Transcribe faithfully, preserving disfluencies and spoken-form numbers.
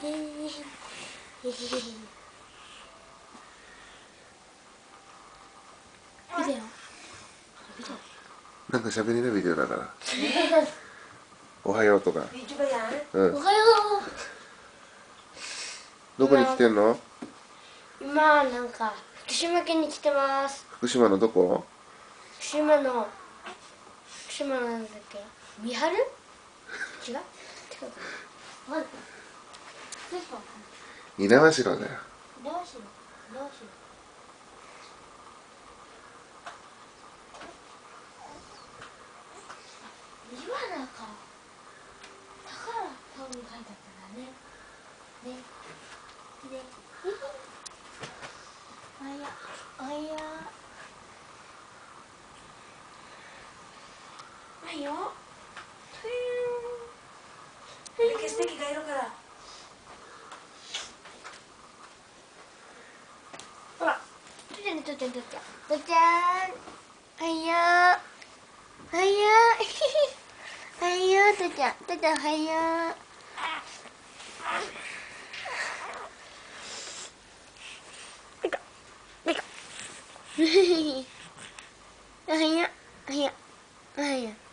ビデオなんか喋りのビデオだからおはようとか、うん、 おはよう。 どこに来てんの？ 今なんか福島県に来てます。 福島のどこ？ 福島の福島のなんだっけ、三春？違う？違うかな。 猪苗代だよ。 どうしようどうしよう。岩なんか宝多分書いてあったらね。ね。ね。あやあやあよ。 消す敵がいるから。 ほら、とちゃんとちゃんとちゃんとちゃん。はいよー。はいよー。はいよー、とちゃんとちゃんはいよー。みかみか。はいよはいよはいよ。